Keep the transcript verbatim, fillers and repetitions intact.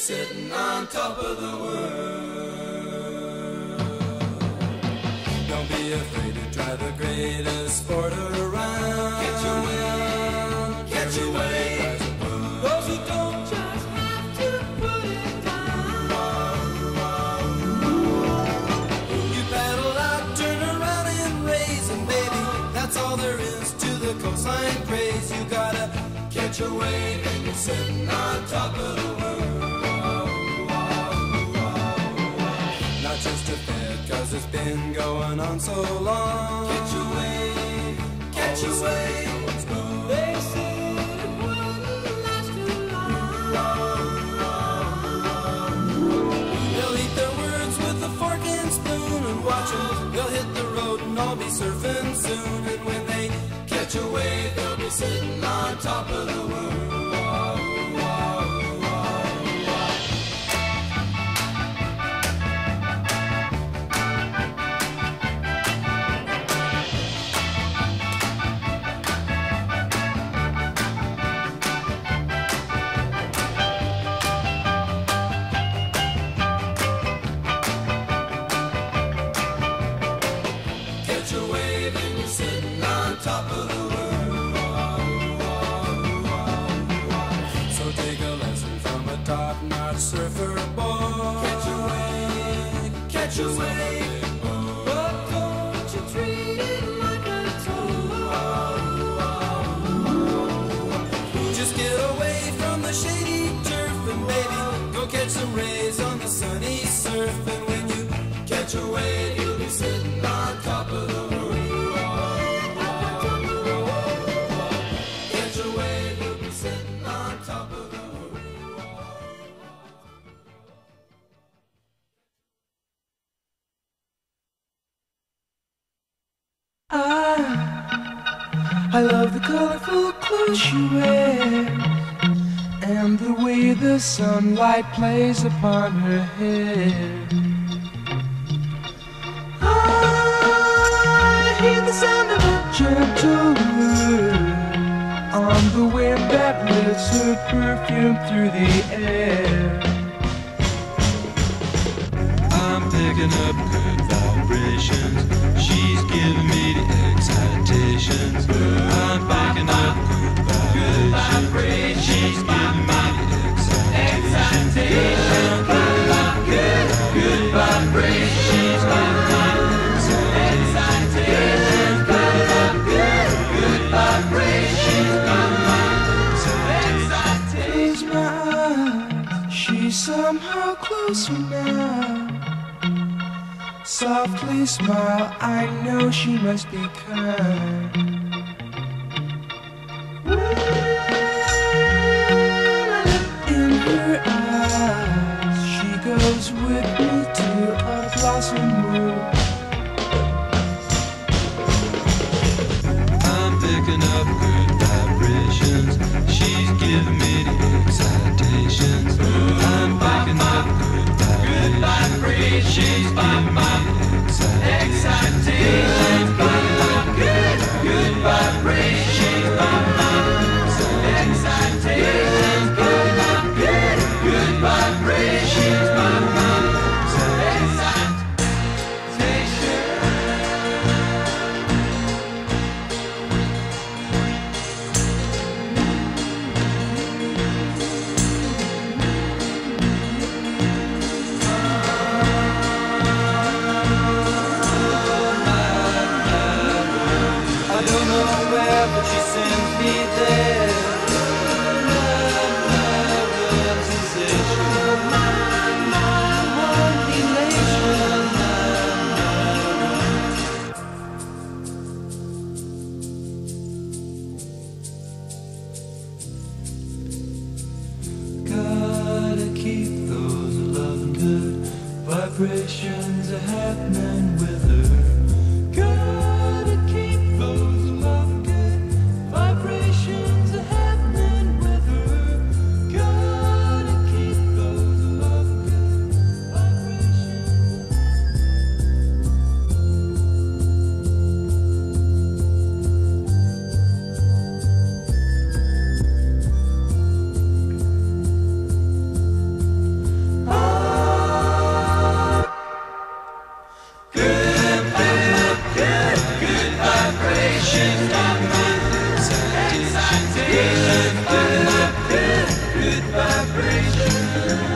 sitting on top of the world. Don't be afraid to try the greatest sport around. Catch a wave, catch a wave. Those who don't just have to put it down. You paddle out, turn around and raise, and baby, that's all there is to the coastline craze. You gotta catch a wave and you're sitting on top of the world. Not just a fad, cause it's been going on so long. Catch a wave, catch a wave. They said it wouldn't last too long. They'll eat their words with a fork and spoon and watch them. They'll hit the road and all be surfing soon. And when they catch a wave, they'll be sitting on top of the world. Catch a wave and you're sitting on top of the world. So take a lesson from a top-notch surfer boy. Catch a wave, catch a wave, but don't you treat it like a toy. Just get away from the shady turf and baby, go catch some rays on the sunny surf. And when you catch a wave, you'll be sitting on top of the world. Catch a wave, you'll be sitting on top of the world. I, I love the colorful clothes she wears and the way the sunlight plays upon her hair. I hear the sound of a gentle word on the wind that lifts her perfume through the air. I'm picking up good vibrations. She's giving me the excitations. I'm picking up good vibrations. She's giving me the excitations. Good, good vibrations. She's giving me the excitations. Good, good vibrations. Close my eyes, she's somehow closer now. Softly smile, I know she must be kind. In her eyes, she goes with me to a blossom room. I'm picking up good vibrations. She's giving me the excitations. I'm picking up good vibrations. She's giving me the excitations. Good, good vibrations. She's giving me the excitations. Good, good vibrations. She's giving me the excitation. She's giving me excitations. Good, good, good, good vibration.